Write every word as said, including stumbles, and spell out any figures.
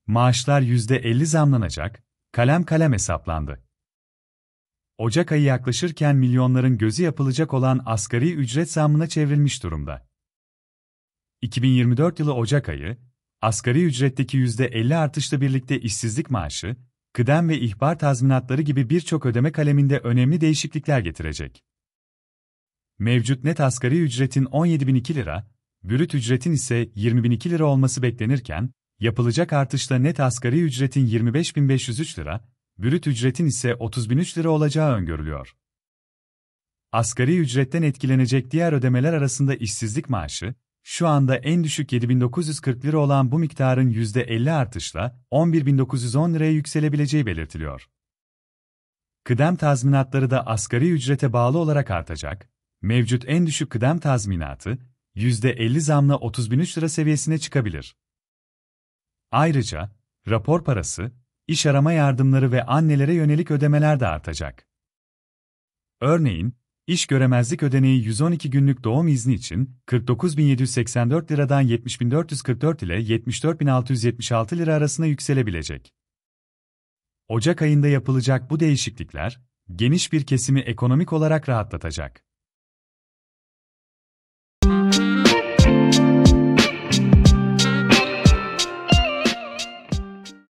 Maaşlar yüzde elli zamlanacak, kalem kalem hesaplandı. Ocak ayı yaklaşırken milyonların gözü yapılacak olan asgari ücret zammına çevrilmiş durumda. iki bin yirmi dört yılı Ocak ayı, asgari ücretteki yüzde elli artışla birlikte işsizlik maaşı, kıdem ve ihbar tazminatları gibi birçok ödeme kaleminde önemli değişiklikler getirecek. Mevcut net asgari ücretin on yedi bin iki lira, brüt ücretin ise yirmi bin iki lira olması beklenirken, yapılacak artışla net asgari ücretin yirmi beş bin beş yüz üç lira, brüt ücretin ise otuz bin üç lira olacağı öngörülüyor. Asgari ücretten etkilenecek diğer ödemeler arasında işsizlik maaşı, şu anda en düşük yedi bin dokuz yüz kırk lira olan bu miktarın yüzde elli artışla on bir bin dokuz yüz on liraya yükselebileceği belirtiliyor. Kıdem tazminatları da asgari ücrete bağlı olarak artacak, mevcut en düşük kıdem tazminatı, yüzde elli zamla otuz bin üç lira seviyesine çıkabilir. Ayrıca, rapor parası, iş arama yardımları ve annelere yönelik ödemeler de artacak. Örneğin, iş göremezlik ödeneği yüz on iki günlük doğum izni için kırk dokuz bin yedi yüz seksen dört liradan yetmiş bin dört yüz kırk dört ile yetmiş dört bin altı yüz yetmiş altı lira arasına yükselebilecek. Ocak ayında yapılacak bu değişiklikler, geniş bir kesimi ekonomik olarak rahatlatacak.